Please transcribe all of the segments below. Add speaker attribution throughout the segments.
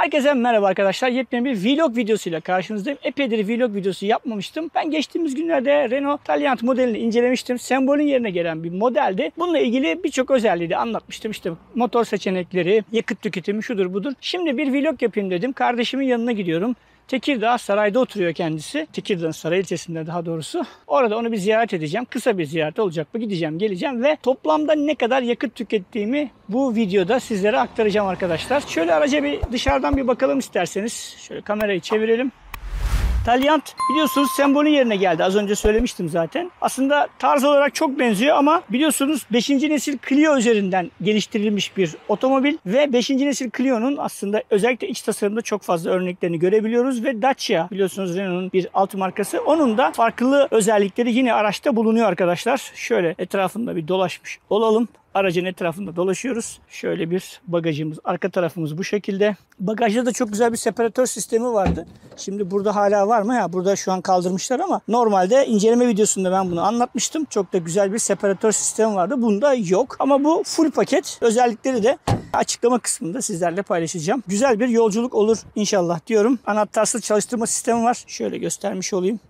Speaker 1: Herkese merhaba arkadaşlar. Yepyeni bir vlog videosuyla karşınızdayım. Epeydir vlog videosu yapmamıştım. Ben geçtiğimiz günlerde Renault Taliant modelini incelemiştim. Sembolün yerine gelen bir modeldi. Bununla ilgili birçok özelliği de anlatmıştım. İşte motor seçenekleri, yakıt tüketimi şudur budur. Şimdi bir vlog yapayım dedim. Kardeşimin yanına gidiyorum. Tekirdağ Saray'da oturuyor kendisi. Tekirdağ'ın Saray ilçesinde daha doğrusu. Orada onu bir ziyaret edeceğim. Kısa bir ziyaret olacak bu. Gideceğim, geleceğim ve toplamda ne kadar yakıt tükettiğimi bu videoda sizlere aktaracağım arkadaşlar. Şöyle araca bir dışarıdan bir bakalım isterseniz. Şöyle kamerayı çevirelim. Taliant biliyorsunuz sembolün yerine geldi. Az önce söylemiştim zaten. Aslında tarz olarak çok benziyor ama biliyorsunuz 5. nesil Clio üzerinden geliştirilmiş bir otomobil ve 5. nesil Clio'nun aslında özellikle iç tasarımda çok fazla örneklerini görebiliyoruz ve Dacia biliyorsunuz Renault'un bir alt markası. Onun da farklı özellikleri yine araçta bulunuyor arkadaşlar. Şöyle etrafında bir dolaşmış olalım. Aracın etrafında dolaşıyoruz. Şöyle bir bagajımız, arka tarafımız bu şekilde. Bagajda da çok güzel bir separatör sistemi vardı. Şimdi burada hala var mı? Ya burada şu an kaldırmışlar ama normalde inceleme videosunda ben bunu anlatmıştım. Çok da güzel bir separatör sistemi vardı. Bunda yok. Ama bu full paket. Özellikleri de açıklama kısmında sizlerle paylaşacağım. Güzel bir yolculuk olur inşallah diyorum. Anahtarsız çalıştırma sistemi var. Şöyle göstermiş olayım.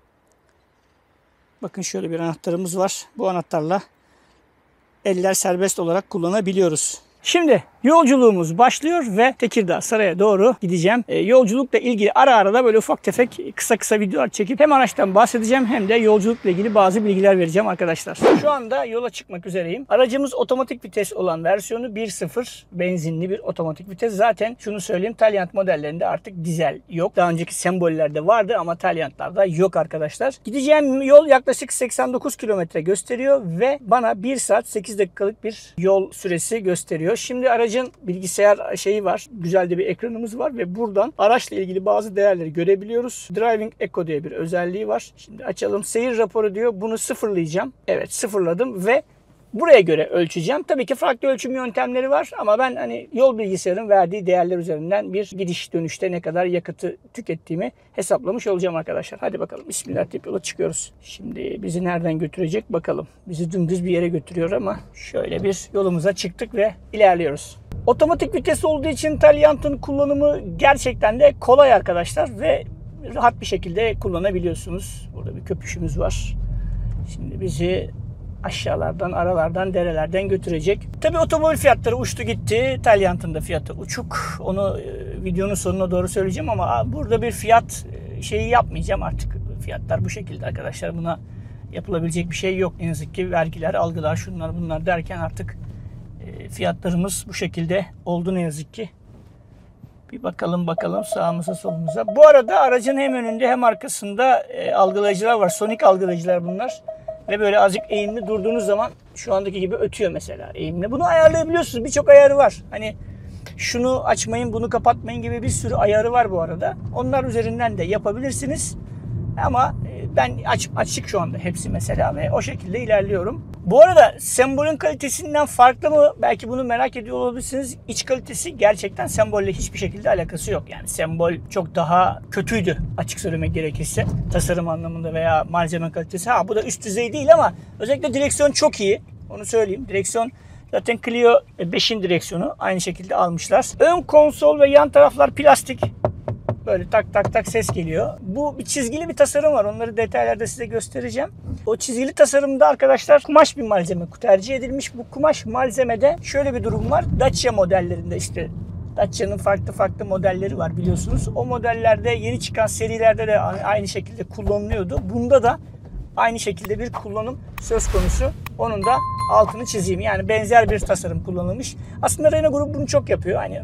Speaker 1: Bakın şöyle bir anahtarımız var. Bu anahtarla eller serbest olarak kullanabiliyoruz. Şimdi yolculuğumuz başlıyor ve Tekirdağ Saray'a doğru gideceğim. Yolculukla ilgili ara ara da böyle ufak tefek kısa videolar çekip hem araçtan bahsedeceğim hem de yolculukla ilgili bazı bilgiler vereceğim arkadaşlar. Şu anda yola çıkmak üzereyim. Aracımız otomatik vites olan versiyonu 1.0 benzinli bir otomatik vites. Zaten şunu söyleyeyim, Taliant modellerinde artık dizel yok. Daha önceki sembollerde vardı ama Taliant'larda yok arkadaşlar. Gideceğim yol yaklaşık 89 kilometre gösteriyor ve bana 1 saat 8 dakikalık bir yol süresi gösteriyor. Şimdi aracın bilgisayar şeyi var. Güzel de bir ekranımız var ve buradan araçla ilgili bazı değerleri görebiliyoruz. Driving Echo diye bir özelliği var. Şimdi açalım. Seyir raporu diyor. Bunu sıfırlayacağım. Evet, sıfırladım ve buraya göre ölçeceğim. Tabii ki farklı ölçüm yöntemleri var ama ben hani yol bilgisayarın verdiği değerler üzerinden bir gidiş dönüşte ne kadar yakıtı tükettiğimi hesaplamış olacağım arkadaşlar. Hadi bakalım, bismillah deyip yola çıkıyoruz. Şimdi bizi nereden götürecek bakalım. Bizi dümdüz bir yere götürüyor ama şöyle bir yolumuza çıktık ve ilerliyoruz. Otomatik vites olduğu için Taliant'ın kullanımı gerçekten de kolay arkadaşlar ve rahat bir şekilde kullanabiliyorsunuz. Burada bir köpüşümüz var. Şimdi bizi aşağılardan, aralardan, derelerden götürecek. Tabii otomobil fiyatları uçtu gitti. Taliant'ın da fiyatı uçuk. Onu videonun sonuna doğru söyleyeceğim ama burada bir fiyat şeyi yapmayacağım artık. Fiyatlar bu şekilde arkadaşlar. Buna yapılabilecek bir şey yok. Ne yazık ki vergiler, algılar, şunlar bunlar derken artık fiyatlarımız bu şekilde oldu ne yazık ki. Bir bakalım sağımıza solumuza. Bu arada aracın hem önünde hem arkasında algılayıcılar var. Sonik algılayıcılar bunlar. Ve böyle azıcık eğimli durduğunuz zaman şu andaki gibi ötüyor mesela eğimli. Bunu ayarlayabiliyorsunuz. Birçok ayarı var. Hani şunu açmayın, bunu kapatmayın gibi bir sürü ayarı var bu arada. Onlar üzerinden de yapabilirsiniz. Ama ben açık şu anda hepsi mesela ve o şekilde ilerliyorum. Bu arada sembolün kalitesinden farklı mı? Belki bunu merak ediyor olabilirsiniz. İç kalitesi gerçekten sembolle hiçbir şekilde alakası yok. Yani sembol çok daha kötüydü açık söylemek gerekirse. Tasarım anlamında veya malzeme kalitesi. Bu da üst düzey değil ama özellikle direksiyon çok iyi. Onu söyleyeyim. Direksiyon zaten Clio 5'in direksiyonu aynı şekilde almışlar. Ön konsol ve yan taraflar plastik. Böyle tak tak tak ses geliyor. Bu bir çizgili bir tasarım var. Onları detaylarda size göstereceğim. O çizgili tasarımda arkadaşlar kumaş bir malzeme tercih edilmiş. Bu kumaş malzemede şöyle bir durum var. Dacia modellerinde işte Dacia'nın farklı modelleri var biliyorsunuz. O modellerde yeni çıkan serilerde de aynı şekilde kullanılıyordu. Bunda da aynı şekilde bir kullanım söz konusu. Onun da altını çizeyim. Yani benzer bir tasarım kullanılmış. Aslında Renault grubu bunu çok yapıyor. Hani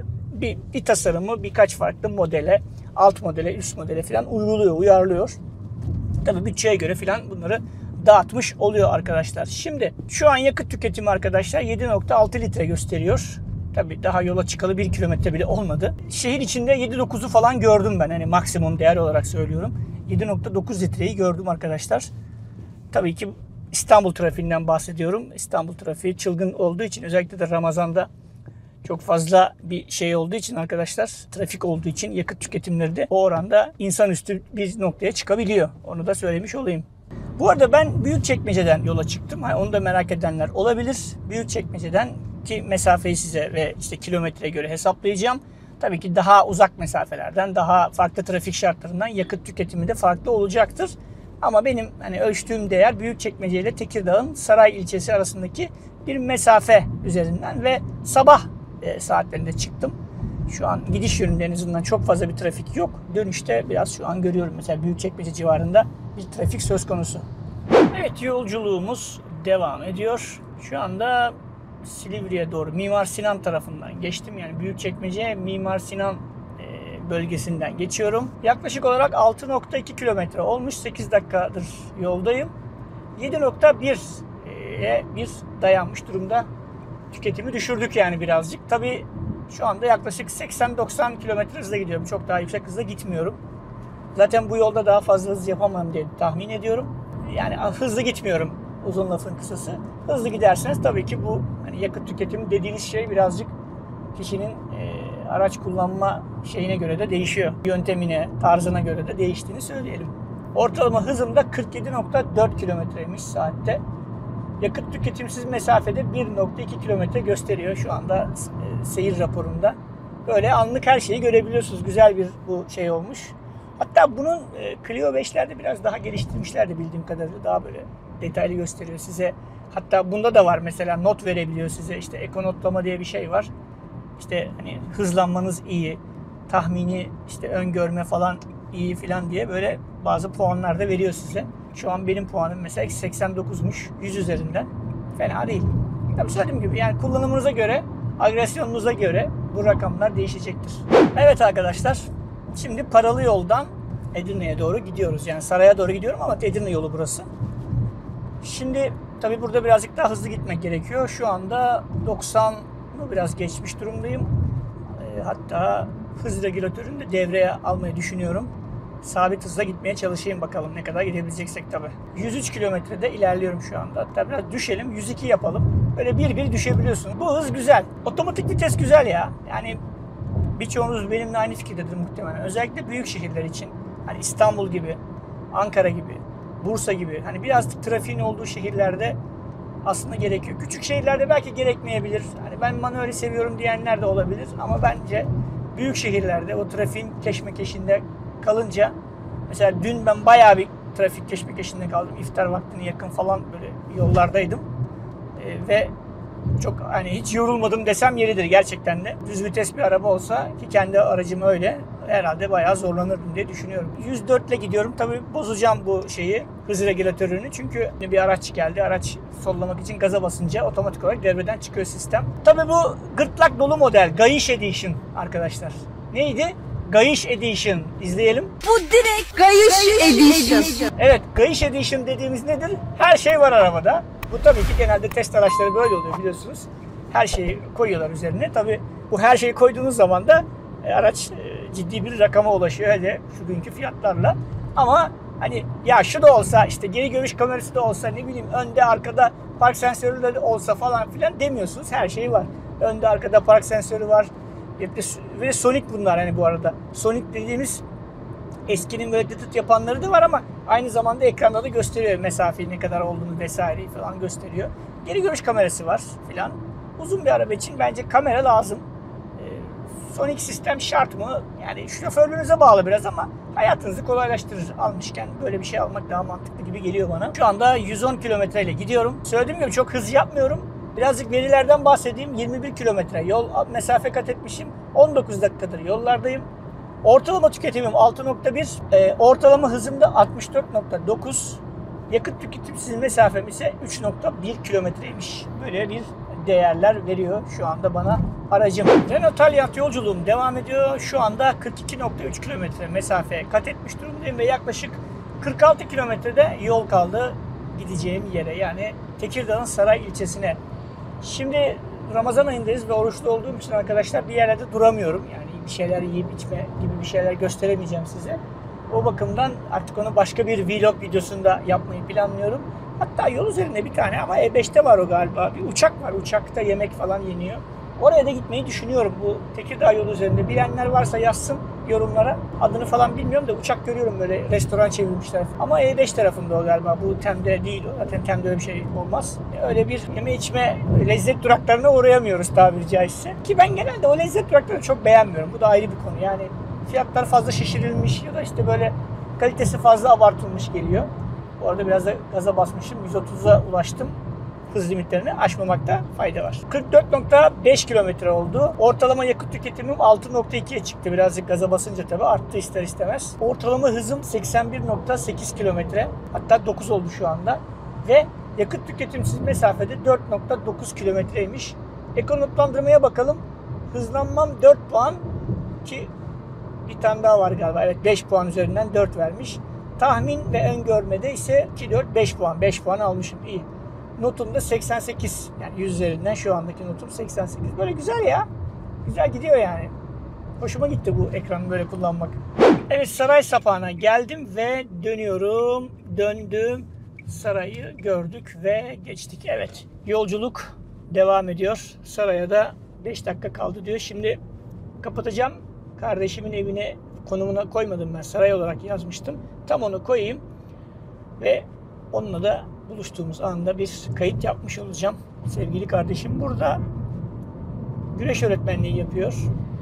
Speaker 1: bir tasarımı birkaç farklı modele, alt modele, üst modele falan uyarlıyor. Tabii bütçeye göre falan bunları dağıtmış oluyor arkadaşlar. Şimdi şu an yakıt tüketimi arkadaşlar 7.6 litre gösteriyor. Tabii daha yola çıkalı 1 kilometre bile olmadı. Şehir içinde 7.9'u falan gördüm ben. Hani maksimum değer olarak söylüyorum. 7.9 litreyi gördüm arkadaşlar. Tabii ki İstanbul trafiğinden bahsediyorum. İstanbul trafiği çılgın olduğu için özellikle de Ramazan'da çok fazla bir şey olduğu için arkadaşlar, trafik olduğu için yakıt tüketimleri de o oranda insanüstü bir noktaya çıkabiliyor. Onu da söylemiş olayım. Bu arada ben Büyükçekmece'den yola çıktım. Onu da merak edenler olabilir. Büyükçekmece'den ki mesafeyi size ve işte kilometreye göre hesaplayacağım. Tabii ki daha uzak mesafelerden, daha farklı trafik şartlarından yakıt tüketimi de farklı olacaktır. Ama benim hani ölçtüğüm değer Büyükçekmece ile Tekirdağ'ın Saray ilçesi arasındaki bir mesafe üzerinden ve sabah saatlerinde çıktım. Şu an gidiş yönünde en azından çok fazla bir trafik yok. Dönüşte biraz şu an görüyorum mesela Büyükçekmece civarında bir trafik söz konusu. Evet, yolculuğumuz devam ediyor. Şu anda Silivri'ye doğru Mimar Sinan tarafından geçtim. Yani Büyükçekmece Mimar Sinan bölgesinden geçiyorum. Yaklaşık olarak 6.2 kilometre olmuş. 8 dakikadır yoldayım. 7.1'e bir dayanmış durumda. Tüketimi düşürdük yani birazcık. Tabii şu anda yaklaşık 80-90 kilometre hızla gidiyorum. Çok daha yüksek hızla gitmiyorum. Zaten bu yolda daha fazla hız yapamam diye tahmin ediyorum. Yani hızlı gitmiyorum, uzun lafın kısası. Hızlı giderseniz tabii ki bu hani yakıt tüketimi dediğiniz şey birazcık kişinin araç kullanma şeyine göre de değişiyor. Yöntemine, tarzına göre de değiştiğini söyleyelim. Ortalama hızım da 47.4 kilometreymiş saatte. Yakıt tüketimsiz mesafede 1.2 kilometre gösteriyor şu anda seyir raporunda. Böyle anlık her şeyi görebiliyorsunuz. Güzel bir bu şey olmuş. Hatta bunun Clio 5'lerde biraz daha geliştirmişlerdi bildiğim kadarıyla. Daha böyle detaylı gösteriyor size. Hatta bunda da var mesela, not verebiliyor size. İşte ekonotlama diye bir şey var. İşte hani hızlanmanız iyi, tahmini işte öngörme falan iyi falan diye böyle bazı puanlar da veriyor size. Şu an benim puanım mesela 89'muş 100 üzerinden. Fena değil. Tabii söylediğim gibi yani kullanımınıza göre, agresyonunuza göre bu rakamlar değişecektir. Evet arkadaşlar, şimdi paralı yoldan Edirne'ye doğru gidiyoruz. Yani Saray'a doğru gidiyorum ama Edirne yolu burası. Şimdi tabii burada birazcık daha hızlı gitmek gerekiyor. Şu anda 90'ı biraz geçmiş durumdayım. Hatta hız regülatörünü de devreye almayı düşünüyorum. Sabit hızla gitmeye çalışayım, bakalım ne kadar gidebileceksek tabii. 103 kilometrede ilerliyorum şu anda. Hatta biraz düşelim, 102 yapalım. Böyle bir düşebiliyorsunuz. Bu hız güzel. Otomatik vites güzel ya. Yani birçoğunuz benimle aynı fikirdedir muhtemelen. Özellikle büyük şehirler için. Hani İstanbul gibi, Ankara gibi, Bursa gibi. Hani biraz trafiğin olduğu şehirlerde aslında gerekiyor. Küçük şehirlerde belki gerekmeyebilir. Hani ben manueli seviyorum diyenler de olabilir. Ama bence büyük şehirlerde o trafiğin keşmekeşinde kalınca, mesela dün ben bayağı bir trafik keşmekeşinde kaldım. İftar vaktine yakın falan böyle yollardaydım. Ve çok hani hiç yorulmadım desem yeridir gerçekten de. Düz vites bir araba olsa, ki kendi aracım öyle, herhalde bayağı zorlanırdım diye düşünüyorum. 104 ile gidiyorum. Tabii bozacağım bu şeyi, hız regülatörünü. Çünkü bir araç geldi. Araç sollamak için gaza basınca otomatik olarak devreden çıkıyor sistem. Tabii bu gırtlak dolu model. Gayiş Edition arkadaşlar. Neydi? Gayiş Edition. İzleyelim.
Speaker 2: Bu direkt Gayiş Edition.
Speaker 1: Evet, Gayiş Edition dediğimiz nedir? Her şey var arabada. Bu tabii ki genelde test araçları böyle oluyor biliyorsunuz. Her şeyi koyuyorlar üzerine. Tabii bu her şeyi koyduğunuz zaman da araç ciddi bir rakama ulaşıyor. Hele şu günkü fiyatlarla. Ama hani ya şu da olsa, işte geri görüş kamerası da olsa, ne bileyim önde arkada park sensörü de olsa falan filan demiyorsunuz. Her şey var. Önde arkada park sensörü var. Ve Sonic bunlar hani bu arada. Sonic dediğimiz eskinin böyle tıt yapanları da var ama aynı zamanda ekranda da gösteriyor mesafeyi ne kadar olduğunu vesaireyi falan gösteriyor. Geri görüş kamerası var filan. Uzun bir araba için bence kamera lazım. Sonic sistem şart mı? Yani şoförlüğünüze bağlı biraz ama hayatınızı kolaylaştırır. Almışken böyle bir şey almak daha mantıklı gibi geliyor bana. Şu anda 110 kilometre ile gidiyorum. Söylediğim gibi çok hız yapmıyorum. Birazcık verilerden bahsedeyim. 21 kilometre yol mesafe kat etmişim. 19 dakikadır yollardayım. Ortalama tüketimim 6.1. Ortalama hızım da 64.9. Yakıt tüketimsiz mesafem ise 3.1 kilometreymiş. Böyle bir değerler veriyor şu anda bana aracım. Renault Taliant yolculuğum devam ediyor. Şu anda 42.3 kilometre mesafe kat etmiş durumdayım ve yaklaşık 46 kilometrede yol kaldı gideceğim yere. Yani Tekirdağ'ın Saray ilçesine. Şimdi Ramazan ayındayız ve oruçlu olduğum için arkadaşlar bir yerlerde duramıyorum. Yani bir şeyler yiyip içme gibi bir şeyler gösteremeyeceğim size. O bakımdan artık onu başka bir vlog videosunda yapmayı planlıyorum. Hatta yol üzerinde bir tane ama E5'te var o galiba. Bir uçak var. Uçakta yemek falan yeniyor. Oraya da gitmeyi düşünüyorum. Bu Tekirdağ yolu üzerinde bilenler varsa yazsın yorumlara. Adını falan bilmiyorum da uçak görüyorum böyle restoran çevirmişler. Ama E5 tarafında o galiba. Bu Tem'de değil o. Zaten Tem'de öyle bir şey olmaz. Öyle bir yeme içme lezzet duraklarına uğrayamıyoruz tabiri caizse. Ki ben genelde o lezzet duraklarını çok beğenmiyorum. Bu da ayrı bir konu. Yani fiyatlar fazla şişirilmiş ya da işte böyle kalitesi fazla abartılmış geliyor. Bu arada biraz da gaza basmışım. 130'a ulaştım. Hız limitlerini aşmamakta fayda var. 44.5 kilometre oldu. Ortalama yakıt tüketimim 6.2'ye çıktı. Birazcık gaza basınca tabii arttı ister istemez. Ortalama hızım 81.8 kilometre. Hatta 9 oldu şu anda. Ve yakıt tüketimsiz mesafede 4.9 kilometreymiş. Ekonomiklandırmaya bakalım. Hızlanmam 4 puan ki bir tane daha var galiba. Evet 5 puan üzerinden 4 vermiş. Tahmin ve öngörmede ise 2, 4, 5 puan. 5 puan almışım. İyi. Notum da 88. Yani 100 üzerinden şu andaki notum 88. Böyle güzel ya. Güzel gidiyor yani. Hoşuma gitti bu ekranı böyle kullanmak. Evet saray sapağına geldim ve dönüyorum. Döndüm. Sarayı gördük ve geçtik. Evet. Yolculuk devam ediyor. Saraya da 5 dakika kaldı diyor. Şimdi kapatacağım. Kardeşimin evine konumuna koymadım ben. Saray olarak yazmıştım. Tam onu koyayım. Ve onunla da buluştuğumuz anda bir kayıt yapmış olacağım. Sevgili kardeşim burada güreş öğretmenliği yapıyor.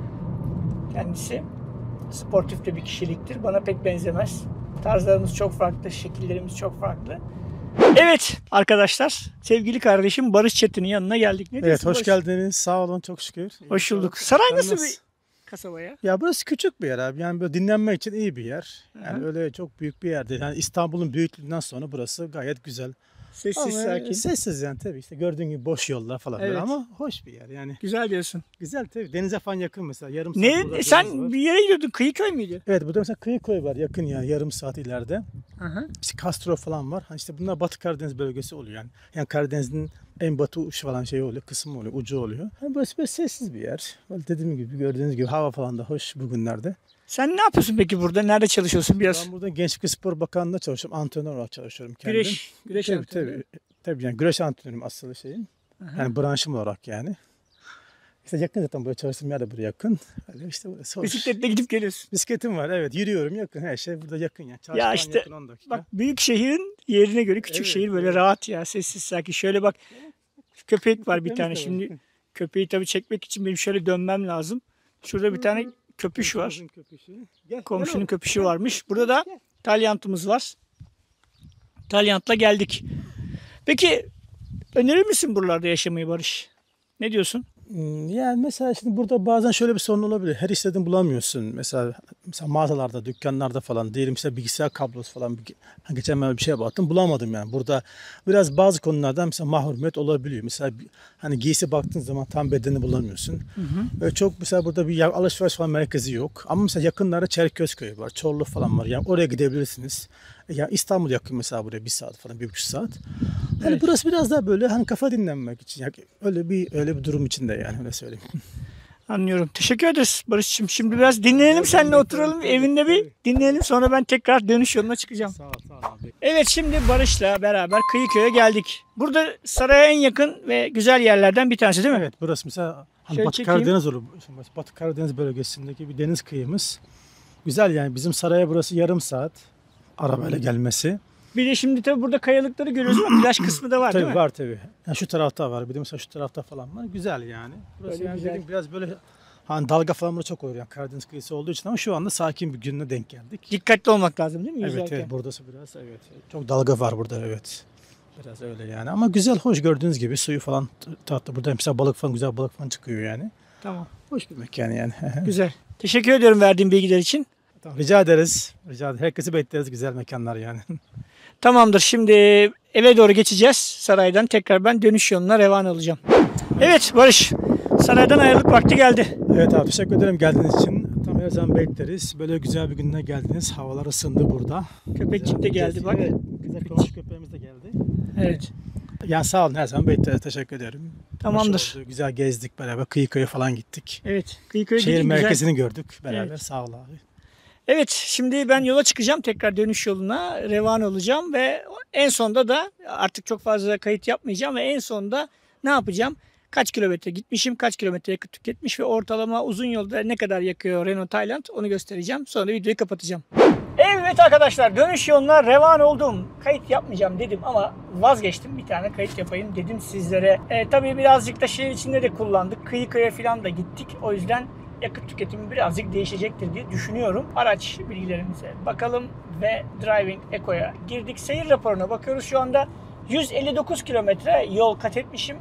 Speaker 1: Kendisi sportif de bir kişiliktir. Bana pek benzemez. Tarzlarımız çok farklı, şekillerimiz çok farklı. Evet arkadaşlar, sevgili kardeşim Barış Çetin'in yanına geldik. Ne
Speaker 3: Evet,
Speaker 1: diyorsun
Speaker 3: hoş
Speaker 1: Barış?
Speaker 3: geldiniz. Sağ olun, çok şükür.
Speaker 1: Hoş bulduk. Saray
Speaker 3: Sen
Speaker 1: nasıl bir kasaba ya?
Speaker 3: Ya burası küçük bir yer abi. Yani böyle dinlenmek için iyi bir yer. Yani
Speaker 1: Hı hı.
Speaker 3: öyle çok büyük bir yer değil. Yani İstanbul'un büyüklüğünden sonra burası gayet güzel.
Speaker 1: Sessiz,
Speaker 3: Ama
Speaker 1: sakin.
Speaker 3: sessiz yani tabii işte gördüğün gibi boş yollar falan böyle
Speaker 1: Evet.
Speaker 3: ama hoş bir yer yani.
Speaker 1: Güzel diyorsun.
Speaker 3: Güzel tabii. Denize falan yakın mesela. Yarım saat burada
Speaker 1: Ne?
Speaker 3: deniz
Speaker 1: Sen
Speaker 3: var.
Speaker 1: bir yere gidiyordun. Kıyıköy müydü?
Speaker 3: Evet, burada mesela Kıyıköy var yakın yani yarım saat ileride.
Speaker 1: Hı hı.
Speaker 3: İşte Castro falan var. Hani işte bunlar Batı Karadeniz bölgesi oluyor yani. Yani Karadeniz'in en batı uç falan şey oluyor, kısmı oluyor, ucu oluyor. Yani burası böyle sessiz bir yer. Böyle dediğim gibi gördüğünüz gibi hava falan da hoş bugünlerde.
Speaker 1: Sen ne yapıyorsun peki burada? Nerede çalışıyorsun biraz?
Speaker 3: Ben burada Gençlik ve Spor Bakanlığı'nda çalışıyorum. Antrenör olarak çalışıyorum kendim.
Speaker 1: Güreş
Speaker 3: Tabii,
Speaker 1: antrenörü.
Speaker 3: tabii yani güreş antrenörüm asıl şeyin. Yani branşım olarak yani. İşte yakın zaten buraya çalıştığım yer de buraya yakın. Öyle işte burası hoş.
Speaker 1: Bisikletle gidip geliyorsun.
Speaker 3: Bisikletim var, evet, yürüyorum, yakın, her şey burada yakın yani. Çarşı
Speaker 1: Ya
Speaker 3: falan
Speaker 1: işte,
Speaker 3: yakın 10 dakika.
Speaker 1: Bak büyük şehrin yerine göre küçük
Speaker 3: Evet,
Speaker 1: şehir böyle
Speaker 3: evet.
Speaker 1: rahat ya, sessiz sakin. Şöyle bak, köpek var bir
Speaker 3: Köpeğimiz
Speaker 1: tane.
Speaker 3: de var.
Speaker 1: Şimdi köpeği tabii çekmek için benim şöyle dönmem lazım. Şurada bir tane köpüş var.
Speaker 3: Komşunun köpüşü. Gel,
Speaker 1: Komşunun
Speaker 3: gel
Speaker 1: köpüşü varmış. Burada da talyantımız var. Talyantla geldik. Peki önerir misin buralarda yaşamayı Barış? Ne diyorsun?
Speaker 3: Yani mesela şimdi burada bazen şöyle bir sorun olabilir. Her istediğini bulamıyorsun. Mesela mağazalarda, dükkanlarda falan diyelim işte bilgisayar kablosu falan. Geçen ben bir şeye baktım, bulamadım yani. Burada biraz bazı konulardan mesela mahrumiyet olabiliyor. Mesela hani giysi baktığın zaman tam bedeni bulamıyorsun. Böyle çok mesela burada bir alışveriş falan merkezi yok. Ama mesela yakınlarda Çerkezköy var, Çorlu falan var. Yani oraya gidebilirsiniz. Ya İstanbul yakın mesela buraya 1 saat falan, 1,5 saat. Hani
Speaker 1: Evet.
Speaker 3: burası biraz daha böyle hani kafa dinlenmek için. Yani öyle bir durum içinde yani öyle söyleyeyim.
Speaker 1: Anlıyorum. Teşekkür ederiz Barış'cığım. Şimdi biraz dinlenelim, seninle oturalım evinde bir dinleyelim. Sonra ben tekrar dönüş yoluna çıkacağım.
Speaker 3: Sağ ol abi.
Speaker 1: Evet, şimdi Barış'la beraber Kıyıköy'e geldik. Burada saraya en yakın ve güzel yerlerden bir tanesi değil mi?
Speaker 3: Evet, burası mesela hani
Speaker 1: Şöyle
Speaker 3: Batı
Speaker 1: çekeyim.
Speaker 3: Karadeniz olur. Batı Karadeniz bölgesindeki bir deniz kıyımız. Güzel yani, bizim saraya burası yarım saat arabayla gelmesi.
Speaker 1: Bir de şimdi tabii burada kayalıkları görüyoruz ama plaj kısmı da var değil
Speaker 3: Tabii
Speaker 1: mi?
Speaker 3: var tabii. Yani şu tarafta var. Bir de mesela şu tarafta falan var. Güzel yani. Burası
Speaker 1: Böyle
Speaker 3: yani
Speaker 1: güzel.
Speaker 3: dediğim biraz böyle hani dalga falan burada çok oluyor yani Karadeniz kıyısı olduğu için, ama şu anda sakin bir gününe denk geldik.
Speaker 1: Dikkatli olmak lazım değil mi
Speaker 3: Evet,
Speaker 1: yüzerken?
Speaker 3: evet, buradası biraz evet. Çok dalga var burada, evet. Biraz öyle yani, ama güzel, hoş, gördüğünüz gibi suyu falan tatlı. Burada mesela balık falan, güzel balık falan çıkıyor yani.
Speaker 1: Tamam.
Speaker 3: Hoş bir mekan yani.
Speaker 1: Güzel. Teşekkür ediyorum verdiğin bilgiler için.
Speaker 3: Tamam, rica ederiz. Rica ederiz. Herkesi bekleriz, güzel mekanlar yani.
Speaker 1: Tamamdır. Şimdi eve doğru geçeceğiz saraydan. Tekrar ben dönüş yoluna revan olacağım. Evet Barış. Saraydan ayrılık vakti geldi.
Speaker 3: Evet abi, teşekkür ederim geldiğiniz için. Tam her zaman bekleriz. Böyle güzel bir gününe geldiniz. Havalar ısındı burada.
Speaker 1: Köpekçik de geldi bak.
Speaker 3: Evet, güzel komşu köpeğimiz de geldi.
Speaker 1: Evet.
Speaker 3: Yani sağ olun, her zaman bekleriz. Teşekkür ederim.
Speaker 1: Tamamdır.
Speaker 3: Hoş oldu. Güzel gezdik beraber. Kıyıköy'e falan gittik.
Speaker 1: Evet. Kıyıköy'e
Speaker 3: Şehir
Speaker 1: gittik, güzel.
Speaker 3: merkezini gördük beraber.
Speaker 1: Evet.
Speaker 3: Sağ ol abi.
Speaker 1: Evet, şimdi ben yola çıkacağım. Tekrar dönüş yoluna revan olacağım ve en sonda da artık çok fazla kayıt yapmayacağım ve en sonda ne yapacağım? kaç kilometre gitmişim, kaç kilometre yakıt tüketmiş ve ortalama uzun yolda ne kadar yakıyor Renault Tayland onu göstereceğim. Sonra videoyu kapatacağım. Evet arkadaşlar, dönüş yoluna revan oldum. Kayıt yapmayacağım dedim ama vazgeçtim. Bir tane kayıt yapayım dedim sizlere. Tabii birazcık da şehir içinde de kullandık. Kıyıya falan da gittik. O yüzden yakıt tüketimi birazcık değişecektir diye düşünüyorum. Araç bilgilerimize bakalım ve Driving Eco'ya girdik. Seyir raporuna bakıyoruz. Şu anda 159 kilometre yol kat etmişim.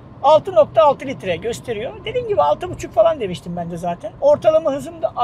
Speaker 1: 6.6 litre gösteriyor. Dediğim gibi 6.5 falan demiştim ben de zaten. Ortalama hızım da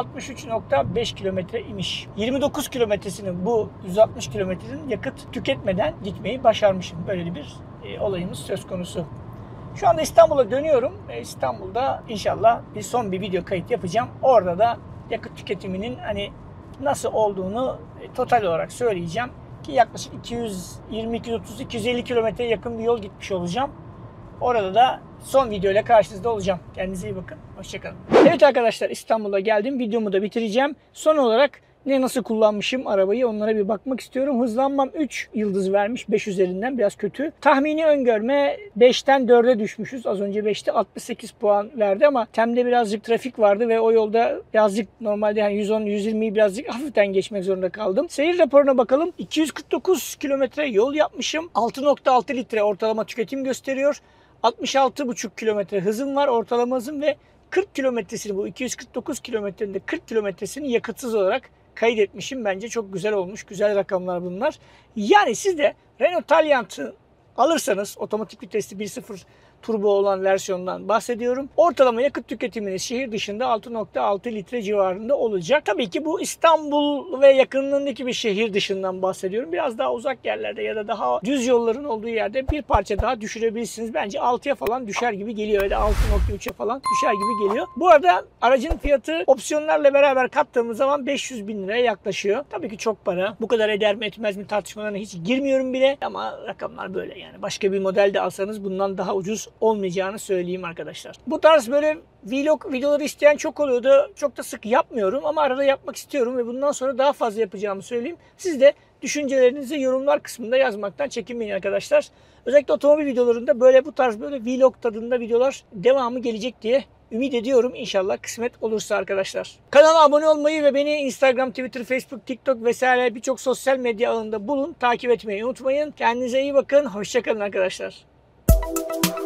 Speaker 1: 63.5 kilometre imiş. 29 kilometresini bu 160 kilometrenin yakıt tüketmeden gitmeyi başarmışım. Böyle bir olayımız söz konusu. Şu anda İstanbul'a dönüyorum. İstanbul'da inşallah bir video kayıt yapacağım. Orada da yakıt tüketiminin hani nasıl olduğunu total olarak söyleyeceğim. Ki yaklaşık 220, 230, 250 kilometreye yakın bir yol gitmiş olacağım. Orada da son video ile karşınızda olacağım. Kendinize iyi bakın. Hoşçakalın. Evet arkadaşlar, İstanbul'a geldim. Videomu da bitireceğim. Son olarak nasıl kullanmışım arabayı, onlara bir bakmak istiyorum. Hızlanmam 3 yıldız vermiş 5 üzerinden, biraz kötü. Tahmini öngörme 5'ten 4'e düşmüşüz. Az önce 5'te 68 puan verdi ama Tem'de birazcık trafik vardı ve o yolda birazcık normalde yani 110-120'yi birazcık hafiften geçmek zorunda kaldım. Seyir raporuna bakalım. 249 kilometre yol yapmışım. 6.6 litre ortalama tüketim gösteriyor. 66,5 kilometre hızım var, ortalama hızım, ve 40 kilometresini, bu 249 kilometrenin de 40 kilometresini yakıtsız olarak kaydetmişim. Bence çok güzel olmuş. Güzel rakamlar bunlar. Yani siz de Renault Taliant'ı alırsanız, otomatik vitesli 1.0 turbo olan versiyondan bahsediyorum. Ortalama yakıt tüketiminiz şehir dışında 6.6 litre civarında olacak. Tabii ki bu İstanbul ve yakınlığındaki bir şehir dışından bahsediyorum. Biraz daha uzak yerlerde ya da daha düz yolların olduğu yerde bir parça daha düşürebilirsiniz. Bence 6'ya falan düşer gibi geliyor. Ya da 6.3'e falan düşer gibi geliyor. Bu arada aracın fiyatı opsiyonlarla beraber kattığımız zaman 500 bin liraya yaklaşıyor. Tabii ki çok para. Bu kadar eder mi etmez mi tartışmalarına hiç girmiyorum bile. Ama rakamlar böyle yani. Başka bir model de alsanız bundan daha ucuz olmayacağını söyleyeyim arkadaşlar. Bu tarz böyle vlog videoları isteyen çok oluyordu. Çok da sık yapmıyorum ama arada yapmak istiyorum ve bundan sonra daha fazla yapacağımı söyleyeyim. Siz de düşüncelerinizi yorumlar kısmında yazmaktan çekinmeyin arkadaşlar. Özellikle otomobil videolarında bu tarz vlog tadında videolar devamı gelecek diye ümit ediyorum. İnşallah kısmet olursa arkadaşlar. Kanala abone olmayı ve beni Instagram, Twitter, Facebook, TikTok vesaire birçok sosyal medya alanında takip etmeyi unutmayın. Kendinize iyi bakın. Hoşça kalın arkadaşlar.